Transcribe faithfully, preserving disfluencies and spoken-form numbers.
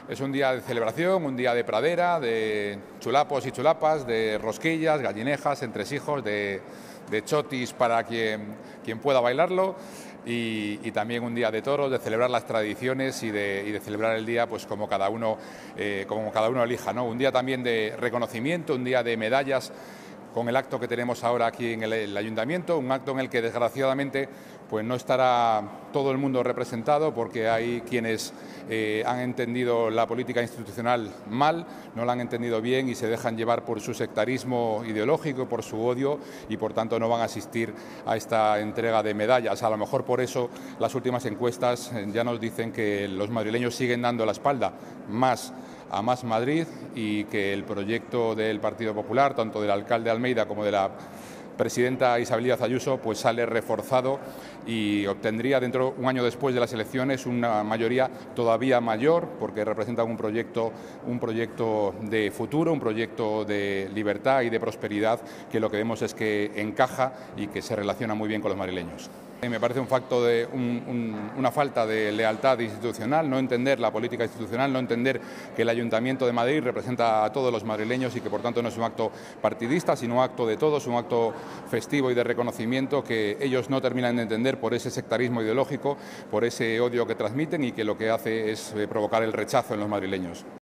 Es un día de celebración, un día de pradera, de chulapos y chulapas, de rosquillas, gallinejas, entresijos, de, de chotis para quien, quien pueda bailarlo. Y, y también un día de toros, de celebrar las tradiciones y de, y de celebrar el día pues como cada uno, eh, como cada uno elija, ¿no? Un día también de reconocimiento, un día de medallas, con el acto que tenemos ahora aquí en el, el Ayuntamiento, un acto en el que desgraciadamente pues no estará todo el mundo representado porque hay quienes eh, han entendido la política institucional mal, no la han entendido bien y se dejan llevar por su sectarismo ideológico, por su odio y por tanto no van a asistir a esta entrega de medallas. A lo mejor por eso las últimas encuestas ya nos dicen que los madrileños siguen dando la espalda más a Más Madrid y que el proyecto del Partido Popular, tanto del alcalde Almeida como de la presidenta Isabel Díaz Ayuso, pues sale reforzado y obtendría dentro un año después de las elecciones una mayoría todavía mayor porque representan un proyecto, un proyecto de futuro, un proyecto de libertad y de prosperidad que lo que vemos es que encaja y que se relaciona muy bien con los madrileños. Me parece un facto de un, un, una falta de lealtad institucional, no entender la política institucional, no entender que el Ayuntamiento de Madrid representa a todos los madrileños y que por tanto no es un acto partidista, sino un acto de todos, un acto festivo y de reconocimiento que ellos no terminan de entender por ese sectarismo ideológico, por ese odio que transmiten y que lo que hace es provocar el rechazo en los madrileños.